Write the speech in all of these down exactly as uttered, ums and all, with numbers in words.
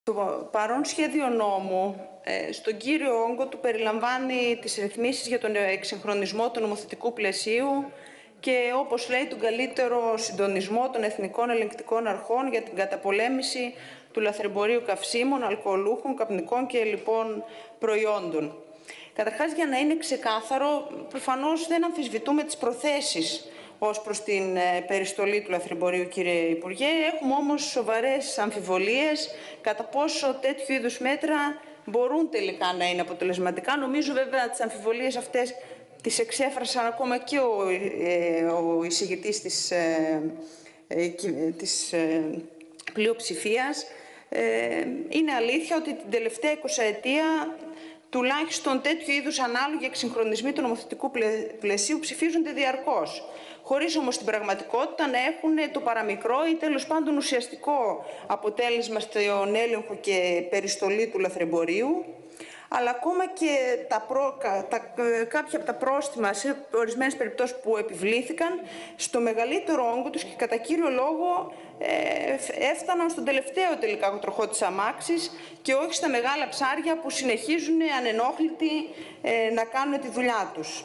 Το παρόν σχέδιο νόμου ε, στον κύριο όγκο του περιλαμβάνει τις ρυθμίσεις για τον εξυγχρονισμό του νομοθετικού πλαισίου και, όπως λέει, τον καλύτερο συντονισμό των εθνικών ελεγκτικών αρχών για την καταπολέμηση του λαθρεμπορίου καυσίμων, αλκοολούχων, καπνικών και λοιπών προϊόντων. Καταρχάς, για να είναι ξεκάθαρο, προφανώς δεν αμφισβητούμε τις προθέσεις ως προς την περιστολή του λαθρεμπορίου, κύριε Υπουργέ. Έχουμε όμως σοβαρές αμφιβολίες κατά πόσο τέτοιου είδους μέτρα μπορούν τελικά να είναι αποτελεσματικά. Νομίζω βέβαια τις αμφιβολίες αυτές τις εξέφρασαν ακόμα και ο, ε, ο εισηγητής της, ε, ε, της ε, πλειοψηφίας. Ε, είναι αλήθεια ότι την τελευταία εικοσαετία τουλάχιστον τέτοιου είδους ανάλογοι εξυγχρονισμοί του νομοθετικού πλαισίου ψηφίζονται διαρκώς, χωρίς όμως στην πραγματικότητα να έχουν το παραμικρό ή τέλος πάντων ουσιαστικό αποτέλεσμα στον έλεγχο και περιστολή του λαθρεμπορίου, αλλά ακόμα και τα προ, τα, κάποια από τα πρόστιμα σε ορισμένες περιπτώσεις που επιβλήθηκαν στο μεγαλύτερο όγκο τους και κατά κύριο λόγο ε, έφταναν στον τελευταίο τελικά τροχό της αμάξης και όχι στα μεγάλα ψάρια που συνεχίζουν ανενόχλητοι ε, να κάνουν τη δουλειά τους.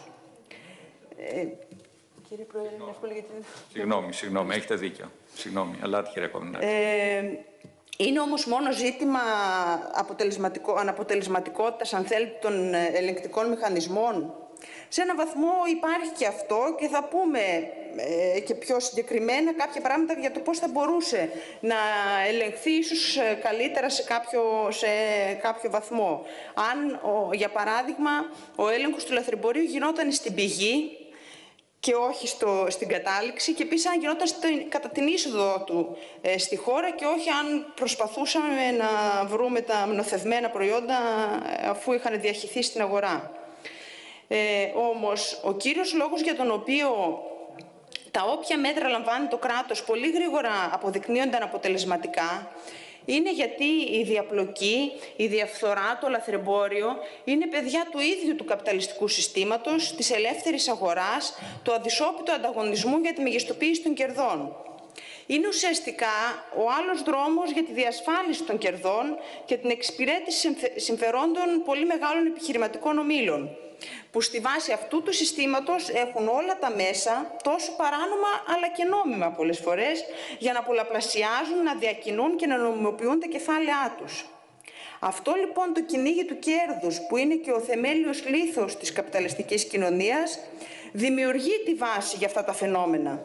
Ε, κύριε Πρόεδρε, είναι εύκολο γιατί... Συγγνώμη, συγγνώμη, έχετε δίκιο. Συγγνώμη, αλλά κύριε Κομινάκη. Ε, Είναι όμως μόνο ζήτημα αποτελεσματικό, αναποτελεσματικότητας, αν θέλετε, των ελεγκτικών μηχανισμών. Σε έναν βαθμό υπάρχει και αυτό και θα πούμε ε, και πιο συγκεκριμένα κάποια πράγματα για το πώς θα μπορούσε να ελεγχθεί ίσως καλύτερα σε κάποιο, σε κάποιο βαθμό. Αν, ο, για παράδειγμα, ο έλεγχος του λαθρεμπορίου γινόταν στην πηγή και όχι στο, στην κατάληξη, και επίσης αν γινόταν στο, κατά την είσοδο του ε, στη χώρα και όχι αν προσπαθούσαμε να βρούμε τα νοθευμένα προϊόντα αφού είχαν διαχυθεί στην αγορά. Ε, όμως, ο κύριος λόγος για τον οποίο τα όποια μέτρα λαμβάνει το κράτος πολύ γρήγορα αποδεικνύονται αναποτελεσματικά είναι γιατί η διαπλοκή, η διαφθορά, το λαθρεμπόριο είναι παιδιά του ίδιου του καπιταλιστικού συστήματος, της ελεύθερης αγοράς, του αδυσόπιτου ανταγωνισμού για τη μεγιστοποίηση των κερδών. Είναι ουσιαστικά ο άλλος δρόμος για τη διασφάλιση των κερδών και την εξυπηρέτηση συμφερόντων πολύ μεγάλων επιχειρηματικών ομίλων, που στη βάση αυτού του συστήματος έχουν όλα τα μέσα, τόσο παράνομα αλλά και νόμιμα πολλές φορές, για να πολλαπλασιάζουν, να διακινούν και να νομιμοποιούν τα κεφάλαιά τους. Αυτό λοιπόν το κυνήγι του κέρδους, που είναι και ο θεμέλιος λίθος της καπιταλιστικής κοινωνίας, δημιουργεί τη βάση για αυτά τα φαινόμενα.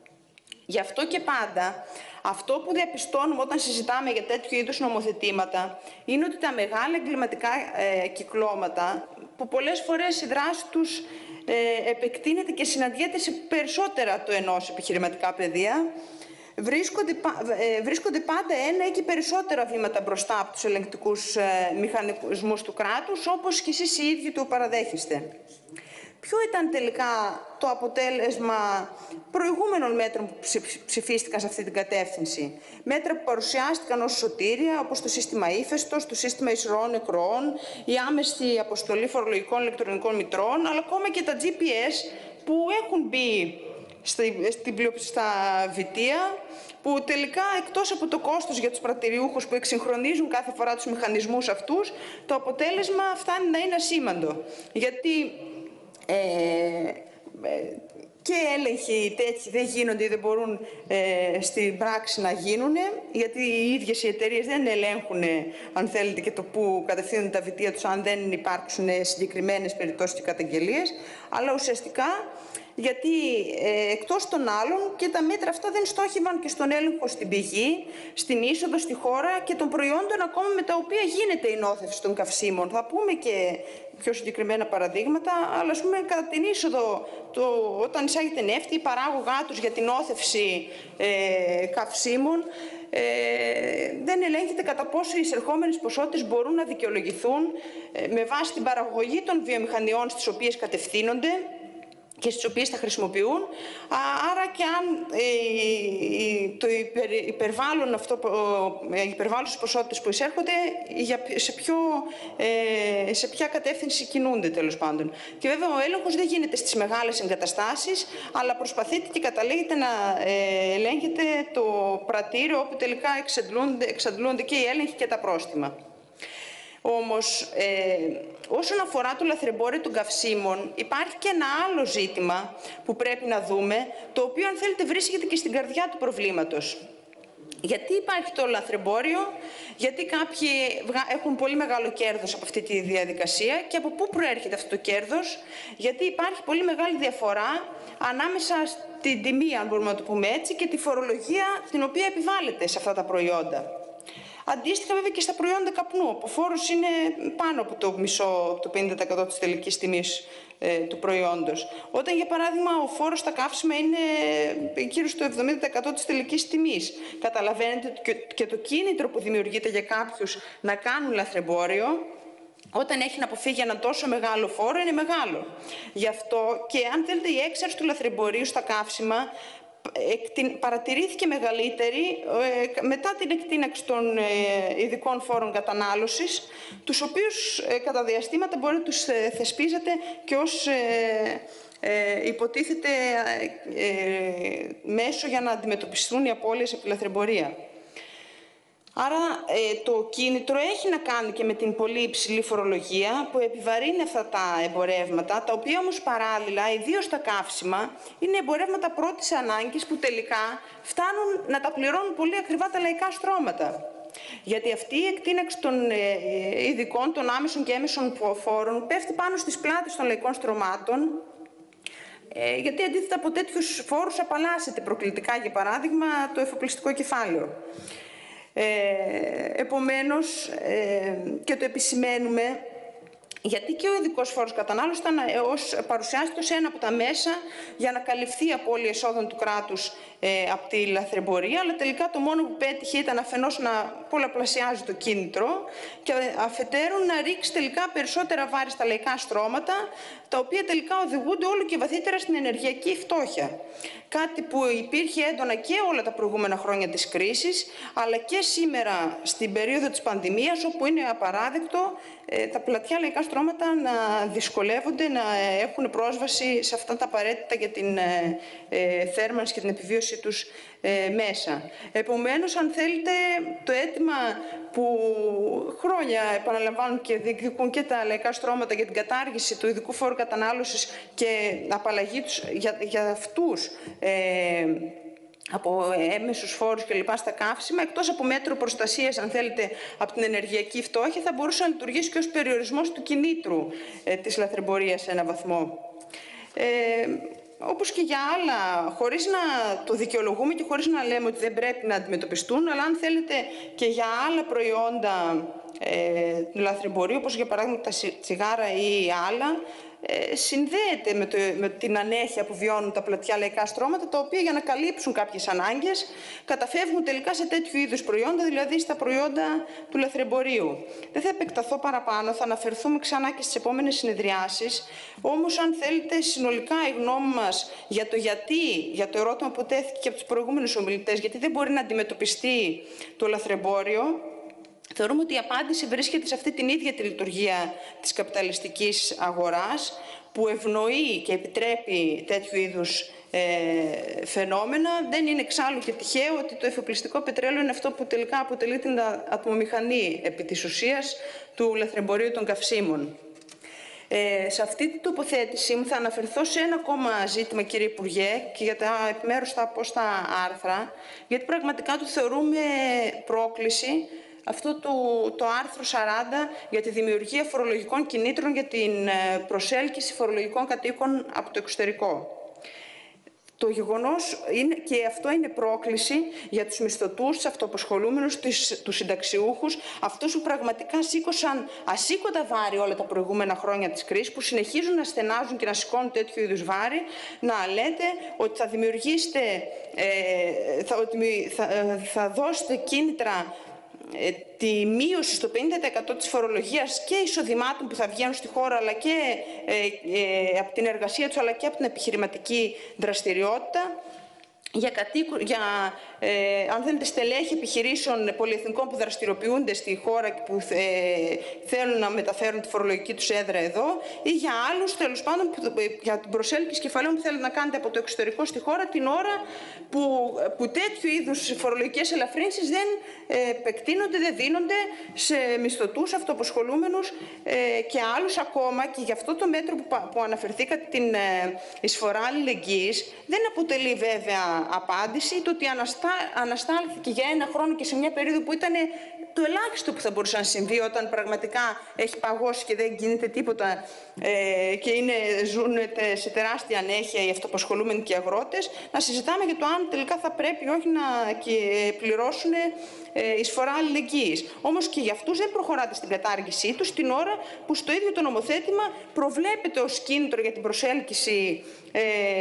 Γι' αυτό και πάντα, αυτό που διαπιστώνουμε όταν συζητάμε για τέτοιου είδους νομοθετήματα είναι ότι τα μεγάλα εγκληματικά ε, κυκλώματα, που πολλές φορές η δράση τους ε, επεκτείνεται και συναντιέται σε περισσότερα του ενός επιχειρηματικά πεδία, βρίσκονται, ε, βρίσκονται πάντα ένα ή και περισσότερα βήματα μπροστά από τους ελεγκτικούς ε, μηχανισμούς του κράτους, όπως και εσείς οι ίδιοι το παραδέχεστε. Ποιο ήταν τελικά το αποτέλεσμα προηγούμενων μέτρων που ψηφίστηκαν σε αυτή την κατεύθυνση? Μέτρα που παρουσιάστηκαν ως σωτήρια, όπως το σύστημα ύφεστος, το σύστημα ισορροπών εκροών, η άμεση αποστολή φορολογικών ηλεκτρονικών μητρών, αλλά ακόμα και τα τζι πι ες που έχουν μπει στη, στην, στα βιτία, που τελικά εκτός από το κόστος για τους πρατηριούχους που εξυγχρονίζουν κάθε φορά τους μηχανισμούς αυτούς, το αποτέλεσμα φτάνει να είναι ασήμαντο. Γιατί Ε, ε, και έλεγχοι τέτοιοι δεν γίνονται ή δεν μπορούν ε, στην πράξη να γίνουν, γιατί οι ίδιες οι εταιρείες δεν ελέγχουν, αν θέλετε, και το που κατευθύνουν τα βιτία τους, αν δεν υπάρξουν συγκεκριμένες περιπτώσεις και καταγγελίες, αλλά ουσιαστικά γιατί ε, εκτός των άλλων και τα μέτρα αυτά δεν στόχευαν και στον έλεγχο στην πηγή, στην είσοδο στη χώρα και των προϊόντων ακόμα με τα οποία γίνεται η νόθευση των καυσίμων. Θα πούμε και πιο συγκεκριμένα παραδείγματα, αλλά ας πούμε κατά την είσοδο, το, όταν εισάγεται νεύτη ή παράγωγά τους για την νόθευση ε, καυσίμων, ε, δεν ελέγχεται κατά πόσο οι εισερχόμενες ποσότητες μπορούν να δικαιολογηθούν ε, με βάση την παραγωγή των βιομηχανιών στις οποίες κατευθύνονται, και στις οποίες θα χρησιμοποιούν. Άρα και αν ε, το υπερ, υπερβάλλουν αυτό, ε, υπερβάλλουσες ποσότητες που εισέρχονται, για, σε, ποιο, ε, σε ποια κατεύθυνση κινούνται τέλος πάντων. Και βέβαια ο έλεγχος δεν γίνεται στις μεγάλες εγκαταστάσεις, αλλά προσπαθείτε και καταλήγετε να ε, ελέγχετε το πρατήριο όπου τελικά εξαντλούνται, εξαντλούνται και οι έλεγχοι και τα πρόστιμα. Όμως, ε, όσον αφορά το λαθρεμπόριο των καυσίμων, υπάρχει και ένα άλλο ζήτημα που πρέπει να δούμε, το οποίο, αν θέλετε, βρίσκεται και στην καρδιά του προβλήματος. Γιατί υπάρχει το λαθρεμπόριο, γιατί κάποιοι έχουν πολύ μεγάλο κέρδος από αυτή τη διαδικασία και από πού προέρχεται αυτό το κέρδος, γιατί υπάρχει πολύ μεγάλη διαφορά ανάμεσα στην τιμή, αν μπορούμε να το πούμε έτσι, και τη φορολογία την οποία επιβάλλεται σε αυτά τα προϊόντα. Αντίστοιχα, βέβαια, και στα προϊόντα καπνού, όπου ο φόρος είναι πάνω από το μισό, το πενήντα τοις εκατό της τελικής τιμής ε, του προϊόντος. Όταν, για παράδειγμα, ο φόρος στα καύσιμα είναι γύρω στο εβδομήντα τοις εκατό της τελικής τιμής. Καταλαβαίνετε και, και το κίνητρο που δημιουργείται για κάποιους να κάνουν λαθρεμπόριο, όταν έχει να αποφύγει έναν τόσο μεγάλο φόρο, είναι μεγάλο. Γι' αυτό και, αν θέλετε, η έξαρση του λαθρεμπορίου στα καύσιμα παρατηρήθηκε μεγαλύτερη ε, μετά την εκτείναξη των ε, ειδικών φόρων κατανάλωσης, τους οποίους ε, κατά διαστήματα μπορεί να τους ε, θεσπίζετε και ως ε, ε, υποτίθεται ε, μέσο για να αντιμετωπιστούν οι απώλειες από τη λαθρεμπορία. Άρα ε, το κίνητρο έχει να κάνει και με την πολύ υψηλή φορολογία που επιβαρύνει αυτά τα εμπορεύματα, τα οποία όμως παράλληλα, ιδίως τα καύσιμα, είναι εμπορεύματα πρώτης ανάγκης που τελικά φτάνουν να τα πληρώνουν πολύ ακριβά τα λαϊκά στρώματα. Γιατί αυτή η εκτείναξη των ε, ειδικών, των άμεσων και έμεσων φόρων πέφτει πάνω στις πλάτες των λαϊκών στρωμάτων, ε, γιατί αντίθετα από τέτοιους φόρους απαλλάσσεται προκλητικά, για παράδειγμα, το εφοπλιστικό κεφάλαιο. Ε, επομένως, ε, και το επισημαίνουμε, γιατί και ο ειδικός φόρος κατανάλωσης ήταν ως, παρουσιάστηκε ως ένα από τα μέσα για να καλυφθεί η απώλεια εσόδων του κράτους ε, από τη λαθρεμπορία, αλλά τελικά το μόνο που πέτυχε ήταν αφενός να πολλαπλασιάζει το κίνητρο και αφετέρου να ρίξει τελικά περισσότερα βάρη στα λαϊκά στρώματα, τα οποία τελικά οδηγούνται όλο και βαθύτερα στην ενεργειακή φτώχεια. Κάτι που υπήρχε έντονα και όλα τα προηγούμενα χρόνια της κρίσης, αλλά και σήμερα στην περίοδο της πανδημίας, όπου είναι απαράδεκτο ε, τα πλατιά λαϊκά στρώματα να δυσκολεύονται να έχουν πρόσβαση σε αυτά τα απαραίτητα για την ε, ε, θέρμανση και την επιβίωση τους ε, μέσα. Επομένως, αν θέλετε, το αίτημα που χρόνια επαναλαμβάνουν και διεκδικούν και τα λαϊκά στρώματα για την κατάργηση του ειδικού φόρου κατανάλωσης και απαλλαγή τους για, για αυτούς ε, από έμεσους φόρους και λοιπά στα καύσιμα, εκτός από μέτρο προστασίας, αν θέλετε, από την ενεργειακή φτώχεια, θα μπορούσε να λειτουργήσει και ως περιορισμός του κινήτρου ε, της λαθρεμπορίας σε έναν βαθμό. Ε, όπως και για άλλα, χωρίς να το δικαιολογούμε και χωρίς να λέμε ότι δεν πρέπει να αντιμετωπιστούν, αλλά αν θέλετε και για άλλα προϊόντα ε, του λαθρεμπορίου, όπως για παράδειγμα τα τσιγάρα ή άλλα, ε, συνδέεται με, το, με την ανέχεια που βιώνουν τα πλατιά λαϊκά στρώματα, τα οποία για να καλύψουν κάποιες ανάγκες καταφεύγουν τελικά σε τέτοιου είδους προϊόντα, δηλαδή στα προϊόντα του λαθρεμπορίου. Δεν θα επεκταθώ παραπάνω, θα αναφερθούμε ξανά και στις επόμενες συνεδριάσεις. Όμως, αν θέλετε, συνολικά η γνώμη μας για το γιατί, για το ερώτημα που τέθηκε και από τους προηγούμενους ομιλητές, γιατί δεν μπορεί να αντιμετωπιστεί το λαθρεμπόριο, θεωρούμε ότι η απάντηση βρίσκεται σε αυτή την ίδια τη λειτουργία της καπιταλιστικής αγοράς, που ευνοεί και επιτρέπει τέτοιου είδους ε, φαινόμενα. Δεν είναι εξάλλου και τυχαίο ότι το εφοπλιστικό πετρέλαιο είναι αυτό που τελικά αποτελεί την ατμομηχανή επί της ουσίας του λαθρεμπορίου των καυσίμων. Ε, σε αυτή την τοποθέτησή μου θα αναφερθώ σε ένα ακόμα ζήτημα, κύριε Υπουργέ, και για τα επιμέρους θα πω στα άρθρα, γιατί πραγματικά το θεωρούμε πρόκληση αυτό το, το άρθρο σαράντα για τη δημιουργία φορολογικών κινήτρων για την προσέλκυση φορολογικών κατοίκων από το εξωτερικό. Το γεγονός είναι, και αυτό είναι πρόκληση για τους μισθωτούς, τους αυτοαπασχολούμενους, τους συνταξιούχους, αυτούς που πραγματικά σήκωσαν ασήκωτα βάρη όλα τα προηγούμενα χρόνια της κρίσης, που συνεχίζουν να στενάζουν και να σηκώνουν τέτοιου είδους βάρη, να λέτε ότι θα δημιουργήσετε, ε, θα, ότι θα, θα δώσετε κίνητρα ε, τη μείωση στο πενήντα τοις εκατό της φορολογίας και εισοδημάτων που θα βγαίνουν στη χώρα, αλλά και ε, ε, από την εργασία τους, αλλά και από την επιχειρηματική δραστηριότητα. Για, κατοίκου, για ε, αν θέλετε, στελέχη επιχειρήσεων πολυεθνικών που δραστηριοποιούνται στη χώρα και που ε, θέλουν να μεταφέρουν τη φορολογική τους έδρα εδώ, ή για άλλους, τέλος πάντων, που, για την προσέλκυση κεφαλαίων που θέλετε να κάνετε από το εξωτερικό στη χώρα, την ώρα που, που τέτοιου είδους φορολογικές ελαφρύνσεις δεν ε, επεκτείνονται, δεν δίνονται σε μισθωτούς, αυτοαπασχολούμενους ε, και άλλους ακόμα. Και γι' αυτό το μέτρο που, που αναφερθήκατε, την ε, εισφορά αλληλεγγύης, δεν αποτελεί βέβαια απάντηση. Το ότι αναστά, αναστάλθηκε για ένα χρόνο και σε μια περίοδο που ήταν το ελάχιστο που θα μπορούσε να συμβεί, όταν πραγματικά έχει παγώσει και δεν κινείται τίποτα ε, και είναι, ζουν σε τεράστια ανέχεια οι αυτοαπασχολούμενοι και οι αγρότες, να συζητάμε για το αν τελικά θα πρέπει όχι να πληρώσουν ε, εισφορά αλληλεγγύης. Όμως και για αυτούς δεν προχωράτε στην κατάργησή τους, την ώρα που στο ίδιο το νομοθέτημα προβλέπεται ως κίνητρο για την προσέλκυση ε,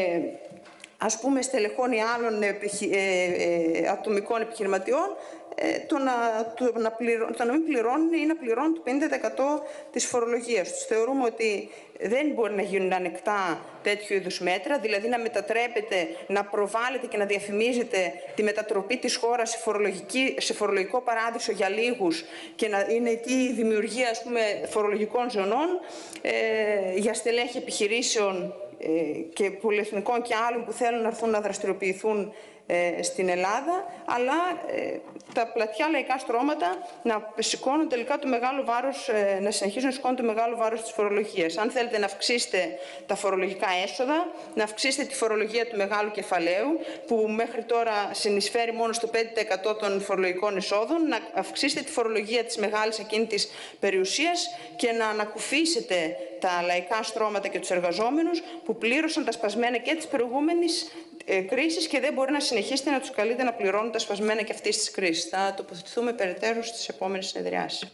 ας πούμε στελεχών ή άλλων επιχει... ε, ε, ατομικών επιχειρηματιών, ε, το, να, το, να πληρω... το να μην πληρώνουν ή να πληρώνουν το πενήντα τοις εκατό της φορολογίας τους. Θεωρούμε ότι δεν μπορεί να γίνουν ανεκτά τέτοιου είδους μέτρα, δηλαδή να μετατρέπετε, να προβάλλετε και να διαφημίζετε τη μετατροπή της χώρας σε, σε φορολογικό παράδεισο για λίγους και να είναι η δημιουργία, ας πούμε, φορολογικών ζωνών ε, για στελέχη επιχειρήσεων και πολυεθνικών και άλλων που θέλουν να έρθουν να δραστηριοποιηθούν ε, στην Ελλάδα, αλλά ε, τα πλατιά λαϊκά στρώματα να σηκώνουν τελικά το μεγάλο βάρος, ε, να συνεχίζουν να σηκώνουν το μεγάλο βάρος της φορολογίας. Αν θέλετε να αυξήσετε τα φορολογικά έσοδα, να αυξήσετε τη φορολογία του μεγάλου κεφαλαίου, που μέχρι τώρα συνεισφέρει μόνο στο πέντε τοις εκατό των φορολογικών εσόδων, να αυξήσετε τη φορολογία της μεγάλης ακίνητης περιουσίας και να ανακουφίσετε τα λαϊκά στρώματα και τους εργαζόμενους που πλήρωσαν τα σπασμένα και της προηγούμενης ε, κρίσης και δεν μπορεί να συνεχίσετε να τους καλείτε να πληρώνουν τα σπασμένα και αυτής της κρίσης. Θα τοποθετηθούμε περαιτέρω στις επόμενες συνεδριάσεις.